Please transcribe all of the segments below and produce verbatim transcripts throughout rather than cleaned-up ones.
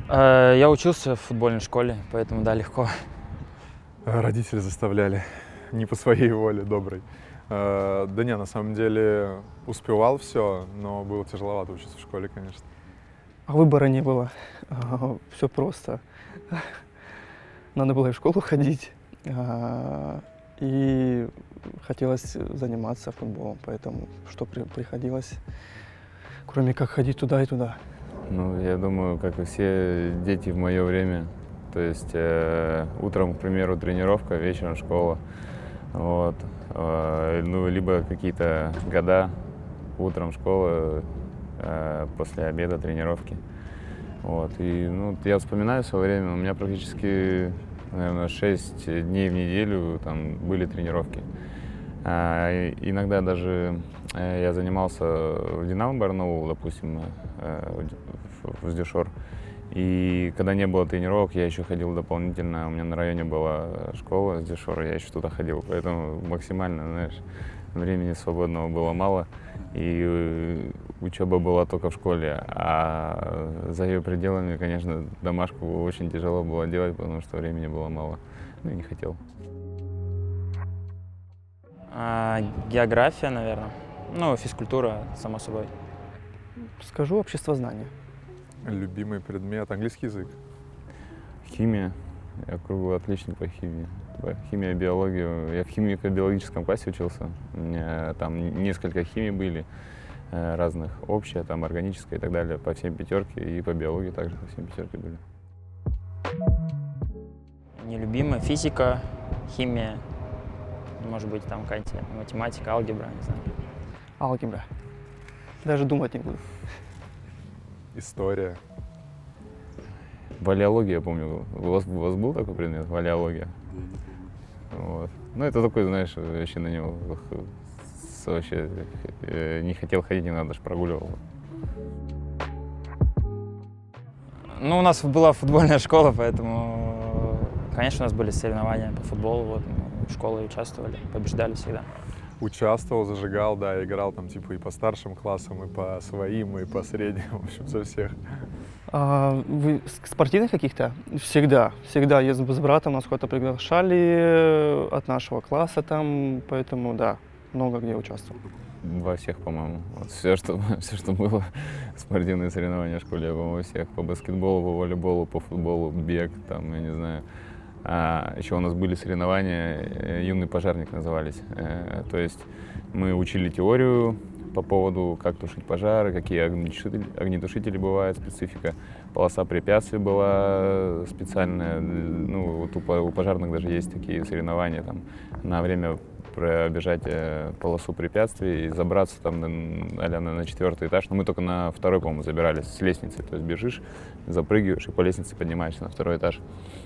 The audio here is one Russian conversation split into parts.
Я учился в футбольной школе, поэтому да, легко. Родители заставляли, не по своей воле, доброй. Да не, на самом деле успевал все, но было тяжеловато учиться в школе, конечно. Выбора не было, все просто. Надо было и в школу ходить, и хотелось заниматься футболом, поэтому что приходилось, кроме как ходить туда и туда. Ну, я думаю, как и все дети в мое время, то есть э, утром, к примеру, тренировка, вечером школа, вот, э, ну, либо какие-то года, утром школа, э, после обеда тренировки, вот, и, ну, я вспоминаю свое время, у меня практически, наверное, шесть дней в неделю там были тренировки. А, иногда даже э, я занимался в Динамо Барнаул, допустим, э, в, в Сдюшор. И когда не было тренировок, я еще ходил дополнительно. У меня на районе была школа Сдюшор, я еще туда ходил. Поэтому максимально, знаешь, времени свободного было мало. И учеба была только в школе. А за ее пределами, конечно, домашку очень тяжело было делать, потому что времени было мало. Ну и не хотел. А, география, наверное. Ну, физкультура, само собой. Скажу обществознание. Любимый предмет — английский язык. Химия. Я круглый отличник по химии. Химия, биология. Я в химико-биологическом классе учился. У меня там несколько химий были разных. Общая, там органическая и так далее. По всем пятерке. И по биологии также по всем пятерке были. Нелюбимая физика, химия. Может быть, там какая-нибудь математика, алгебра, не знаю. Алгебра. Даже думать не буду. История. Валеология, я помню. У вас, у вас был такой предмет? Валеология? Вот. Ну, это такой, знаешь, вообще на него вообще не хотел ходить, не надо, даже прогуливал. Ну, у нас была футбольная школа, поэтому, конечно, у нас были соревнования по футболу. Вот, мы в школе участвовали, побеждали всегда. Участвовал, зажигал, да, играл там типа и по старшим классам, и по своим, и по средним, в общем, со всех. А, вы спортивных каких-то? Всегда, всегда. Если с братом нас куда-то приглашали от нашего класса там, поэтому да, много где участвовал. Во всех, по-моему. Вот все, что, все, что было, спортивные соревнования в школе, я, по-моему, всех. По баскетболу, по волейболу, по футболу, бег, там, я не знаю. А, еще у нас были соревнования, «Юный пожарник» назывались. Э, то есть мы учили теорию по поводу, как тушить пожары, какие огнетушители, огнетушители бывают, специфика. Полоса препятствий была специальная. Ну, вот у, у пожарных даже есть такие соревнования там, на время пробежать э, полосу препятствий и забраться там на, на, на четвертый этаж. Но мы только на второй, по-моему, забирались с лестницы. То есть бежишь, запрыгиваешь и по лестнице поднимаешься на второй этаж.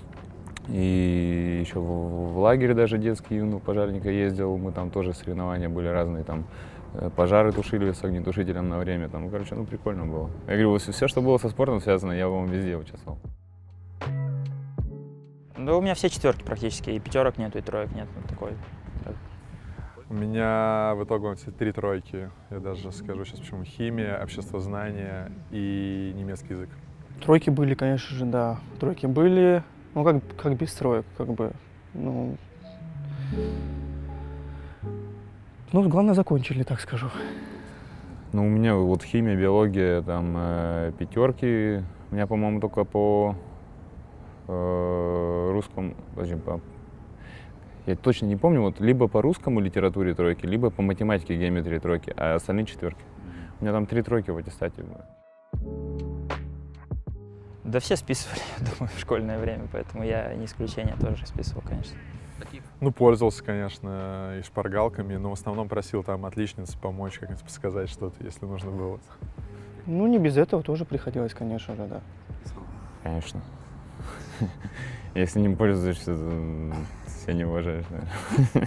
И еще в, в лагере даже детский юного пожарника ездил, мы там тоже соревнования были разные, там пожары тушили с огнетушителем на время, там, ну, короче, ну, прикольно было. Я говорю, все, что было со спортом связано, я, по-моему, везде участвовал. Да у меня все четверки практически, и пятерок нету, и троек нет, вот такой. У меня в итоге все три тройки, я даже скажу сейчас почему. Химия, обществознание и немецкий язык. Тройки были, конечно же, да, тройки были. Ну, как, как без троек, как бы, ну, ну, главное, закончили, так скажу. Ну, у меня вот химия, биология, там, э, пятерки. У меня, по-моему, только по э, русскому, подожди, по, я точно не помню, вот либо по русскому литературе тройки, либо по математике, геометрии тройки, а остальные четверки. У меня там три тройки в аттестате было. Да все списывали, я думаю, в школьное время, поэтому я не исключение, тоже списывал, конечно. Ну, пользовался, конечно, и шпаргалками, но в основном просил там отличниц помочь, как-нибудь подсказать что-то, если нужно было. Ну, не без этого тоже приходилось, конечно же, да. Конечно. Если не пользуешься, то себя не уважаешь, наверное.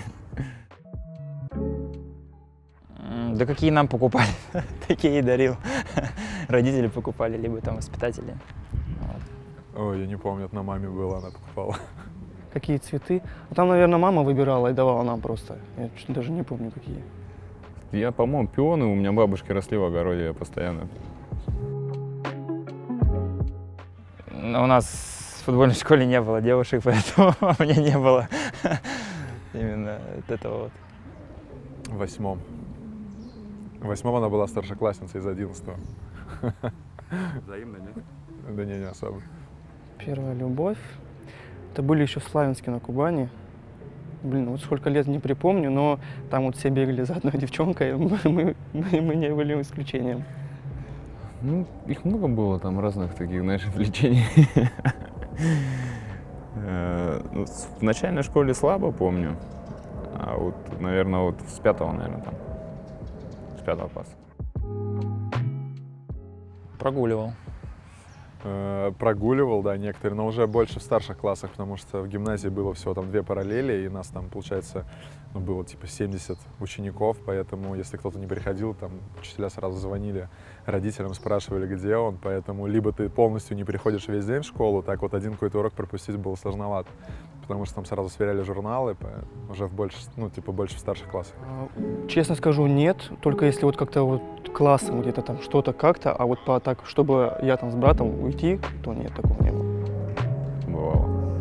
Да какие нам покупали, такие и дарил. Родители покупали, либо там воспитатели. Ой, я не помню, это на маме было, она покупала. Какие цветы? А там, наверное, мама выбирала и давала нам просто. Я даже не помню, какие. Я, по-моему, пионы у меня бабушки росли в огороде, я постоянно. Но у нас в футбольной школе не было девушек, поэтому у меня не было именно вот этого вот. В восьмом. В восьмом она была старшеклассницей из одиннадцатого. Взаимно, нет? Да не, не особо. Первая любовь. Это были еще в Славянске на Кубани. Блин, вот сколько лет не припомню, но там вот все бегали за одной девчонкой, мы, мы, мы не были исключением. Ну, их много было там разных таких, знаешь, влечений. В начальной школе слабо помню, а вот, наверное, вот с пятого, наверное, там, с пятого класса. Прогуливал. Э, Прогуливал, да, некоторые, но уже больше в старших классах, потому что в гимназии было всего там две параллели, и нас там, получается, ну, было типа семьдесят учеников, поэтому если кто-то не приходил, там учителя сразу звонили родителям, спрашивали, где он, поэтому либо ты полностью не приходишь весь день в школу, так вот один какой-то урок пропустить было сложновато, потому что там сразу сверяли журналы, уже в больше, ну, типа больше в старших классах. Честно скажу, нет, только если вот как-то вот классом где-то там что-то как-то, а вот по так, чтобы я там с братом уйти, то нет, такого не было. Бывало.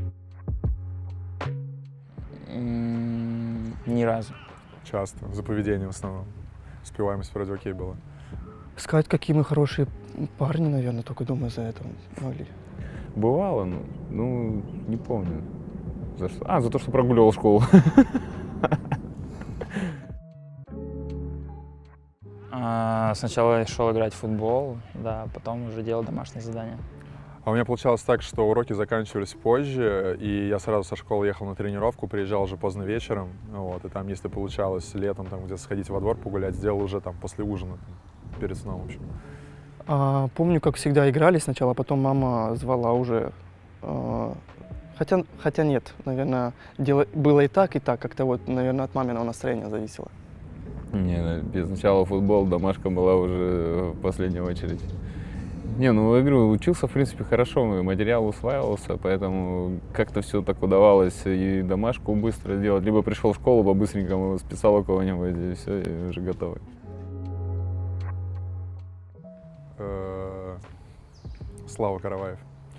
М, Ни разу. Часто, за поведением в основном. Успеваемость вроде окей была. Сказать, какие мы хорошие парни, наверное, только думаю за это могли. Бывало, ну, ну, не помню. За что? А, за то, что прогуливал школу. А, Сначала я шел играть в футбол, да, потом уже делал домашние задания. А у меня получалось так, что уроки заканчивались позже, и я сразу со школы ехал на тренировку, приезжал уже поздно вечером, вот, и там, если получалось летом там где-то сходить во двор погулять, сделал уже там после ужина, там, перед сном, в общем. А, помню, как всегда играли сначала, а потом мама звала уже. А, хотя, хотя нет, наверное, дело, было и так, и так, как-то вот, наверное, от маминого настроения зависело. Не, без начала футбол, домашка была уже в последнюю очередь. Не, ну, я говорю, учился, в принципе, хорошо, материал усваивался, поэтому как-то все так удавалось и домашку быстро делать. Либо пришел в школу, по-быстренькому списал у кого-нибудь, и все, и уже готовый. Слава Караваев.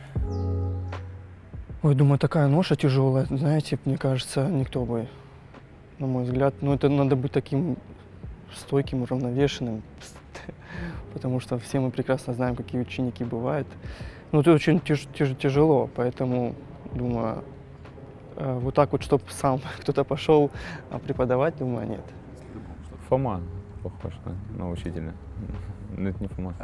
Ой, думаю, такая ноша тяжелая, знаете, мне кажется, никто бы, на мой взгляд, ну, это надо быть таким стойким, уравновешенным, потому что все мы прекрасно знаем, какие ученики бывают. Ну, это очень тяж, тяж, тяжело, поэтому, думаю, э, вот так вот, чтобы сам кто-то пошел преподавать, думаю, нет. Фома похож на, на учителя. Но это не Фома.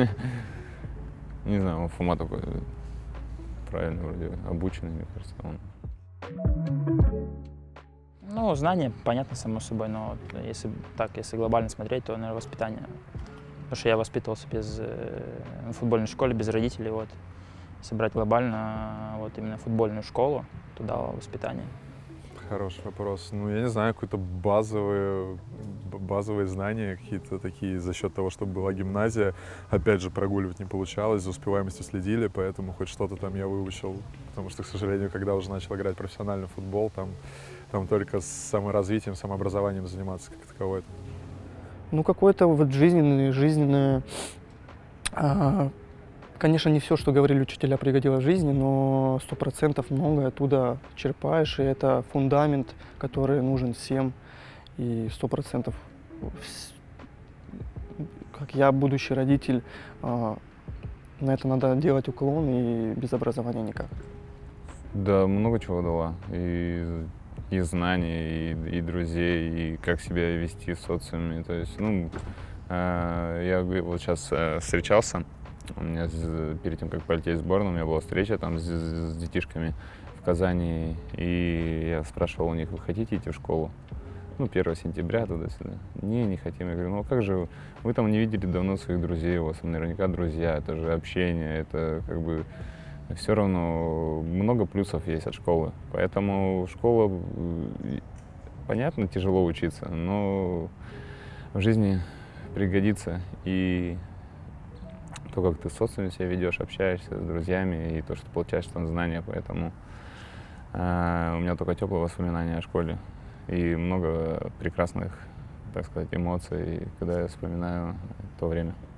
Не знаю, Фома такой правильно, вроде обученный, мне кажется. Он. Ну, знания, понятно, само собой, но вот если так, если глобально смотреть, то, наверное, воспитание. Потому что я воспитывался без, в футбольной школе, без родителей, вот. Если брать глобально, вот именно футбольную школу, туда воспитание. Хороший вопрос. Ну, я не знаю, какие-то базовые, базовые знания, какие-то такие за счет того, что была гимназия. Опять же, прогуливать не получалось, за успеваемостью следили, поэтому хоть что-то там я выучил. Потому что, к сожалению, когда уже начал играть профессиональный футбол, там, там только с саморазвитием, самообразованием заниматься как таковой. Ну, какое-то вот жизненное, жизненное... А, конечно, не все, что говорили учителя, пригодилось в жизни, но сто процентов многое оттуда черпаешь, и это фундамент, который нужен всем, и сто процентов, как я, будущий родитель, а, на это надо делать уклон, и без образования никак. Да, много чего дала. И, и знаний, и, и друзей, и как себя вести в социуме. То есть, ну, э, я вот сейчас э, встречался, у меня перед тем, как полететь в сборную, у меня была встреча там с, с детишками в Казани, и я спрашивал у них: вы хотите идти в школу? Ну, первого сентября, туда-сюда. Не, не хотим. Я говорю: ну, а как же вы? Вы там не видели давно своих друзей, у вас наверняка друзья, это же общение, это как бы... Все равно много плюсов есть от школы. Поэтому школа, понятно, тяжело учиться, но в жизни пригодится и то, как ты в социуме себя ведешь, общаешься с друзьями, и то, что получаешь там знания. Поэтому э, у меня только теплые воспоминания о школе и много прекрасных, так сказать, эмоций, когда я вспоминаю то время.